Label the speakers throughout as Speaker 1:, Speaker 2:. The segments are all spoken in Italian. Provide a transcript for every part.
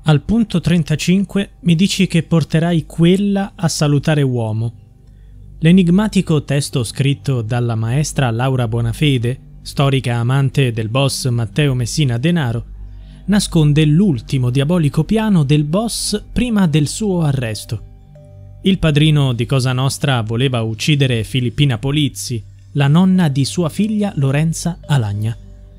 Speaker 1: Al punto 35 mi dici che porterai quella a salutare uomo. L'enigmatico testo scritto dalla maestra Laura Bonafede, storica amante del boss Matteo Messina Denaro, nasconde l'ultimo diabolico piano del boss prima del suo arresto. Il padrino di Cosa Nostra voleva uccidere Filippina Polizzi, la nonna di sua figlia Lorenza Alagna.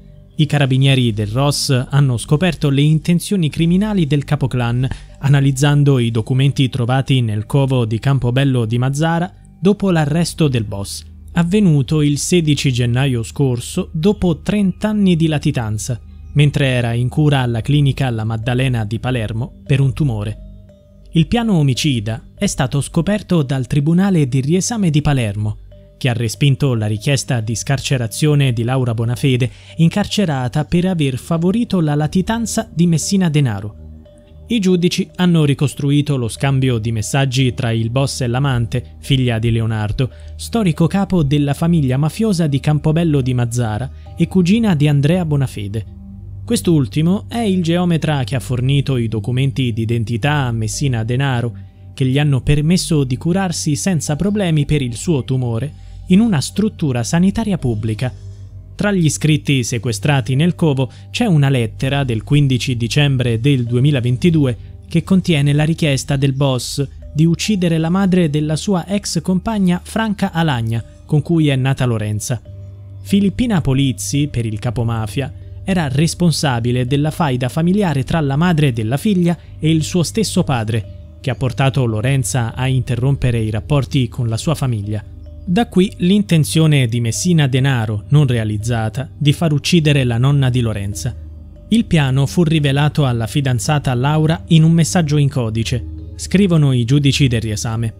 Speaker 1: I carabinieri del ROS hanno scoperto le intenzioni criminali del capoclan analizzando i documenti trovati nel covo di Campobello di Mazara dopo l'arresto del boss, avvenuto il 16 gennaio scorso dopo 30 anni di latitanza, mentre era in cura alla clinica La Maddalena di Palermo per un tumore. Il piano omicida è stato scoperto dal Tribunale di Riesame di Palermo, che ha respinto la richiesta di scarcerazione di Laura Bonafede, incarcerata per aver favorito la latitanza di Messina Denaro. I giudici hanno ricostruito lo scambio di messaggi tra il boss e l'amante, figlia di Leonardo, storico capo della famiglia mafiosa di Campobello di Mazara e cugina di Andrea Bonafede. Quest'ultimo è il geometra che ha fornito i documenti d'identità a Messina Denaro, che gli hanno permesso di curarsi senza problemi per il suo tumore in una struttura sanitaria pubblica. Tra gli scritti sequestrati nel covo c'è una lettera del 15 dicembre del 2022 che contiene la richiesta del boss di uccidere la madre della sua ex compagna Franca Alagna, con cui è nata Lorenza. Filippina Polizzi, per il capomafia, era responsabile della faida familiare tra la madre della figlia e il suo stesso padre, che ha portato Lorenza a interrompere i rapporti con la sua famiglia. Da qui l'intenzione di Messina Denaro, non realizzata, di far uccidere la nonna di Lorenza. Il piano fu rivelato alla fidanzata Laura in un messaggio in codice, scrivono i giudici del riesame.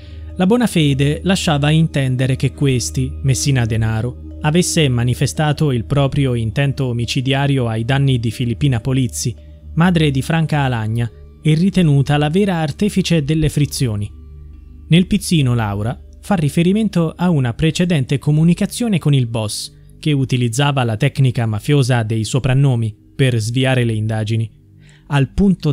Speaker 1: La Bonafede lasciava intendere che questi, Messina Denaro, avesse manifestato il proprio intento omicidiario ai danni di Filippina Polizzi, madre di Franca Alagna, e ritenuta la vera artefice delle frizioni. Nel pizzino Laura fa riferimento a una precedente comunicazione con il boss, che utilizzava la tecnica mafiosa dei soprannomi per sviare le indagini. Al punto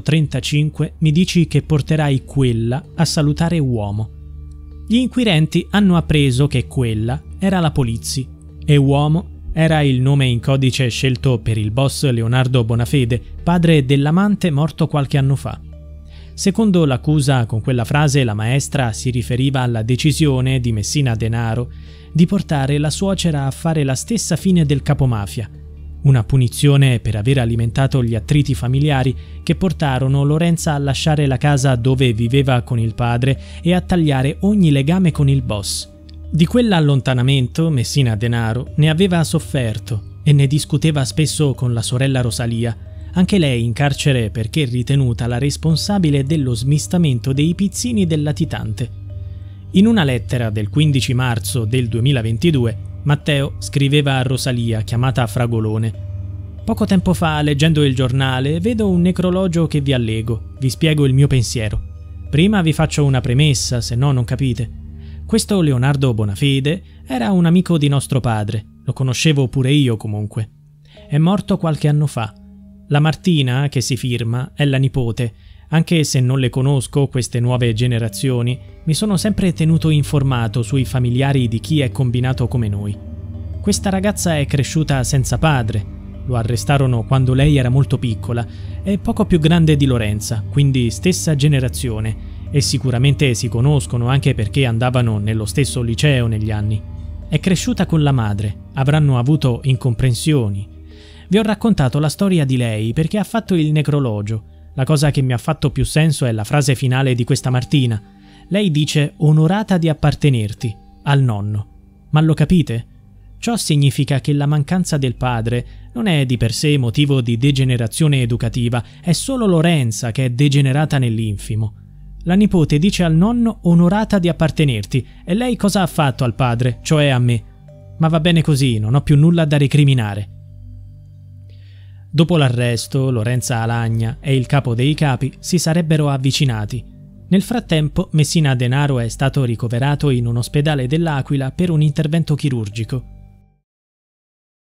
Speaker 1: 35 mi dici che porterai quella a salutare uomo. Gli inquirenti hanno appreso che quella era la Polizzi e uomo era il nome in codice scelto per il boss Leonardo Bonafede, padre dell'amante morto qualche anno fa. Secondo l'accusa, con quella frase la maestra si riferiva alla decisione di Messina Denaro di portare la suocera a fare la stessa fine del capomafia, una punizione per aver alimentato gli attriti familiari che portarono Lorenza a lasciare la casa dove viveva con il padre e a tagliare ogni legame con il boss. Di quell'allontanamento Messina Denaro ne aveva sofferto e ne discuteva spesso con la sorella Rosalia, anche lei in carcere perché ritenuta la responsabile dello smistamento dei pizzini del latitante. In una lettera del 15 marzo del 2022, Matteo scriveva a Rosalia, chiamata Fragolone: «Poco tempo fa, leggendo il giornale, vedo un necrologio che vi allego. Vi spiego il mio pensiero. Prima vi faccio una premessa, se no non capite. Questo Leonardo Bonafede era un amico di nostro padre, lo conoscevo pure io comunque. È morto qualche anno fa. La Martina, che si firma, è la nipote. Anche se non le conosco, queste nuove generazioni, mi sono sempre tenuto informato sui familiari di chi è combinato come noi. Questa ragazza è cresciuta senza padre. Lo arrestarono quando lei era molto piccola, è poco più grande di Lorenza, quindi stessa generazione, e sicuramente si conoscono anche perché andavano nello stesso liceo negli anni. È cresciuta con la madre, avranno avuto incomprensioni. Vi ho raccontato la storia di lei perché ha fatto il necrologio. La cosa che mi ha fatto più senso è la frase finale di questa Martina. Lei dice onorata di appartenerti, al nonno. Ma lo capite? Ciò significa che la mancanza del padre non è di per sé motivo di degenerazione educativa, è solo Lorenza che è degenerata nell'infimo. La nipote dice al nonno onorata di appartenerti e lei cosa ha fatto al padre, cioè a me? Ma va bene così, non ho più nulla da recriminare. Dopo l'arresto, Lorenza Alagna e il capo dei capi si sarebbero avvicinati. Nel frattempo, Messina Denaro è stato ricoverato in un ospedale dell'Aquila per un intervento chirurgico.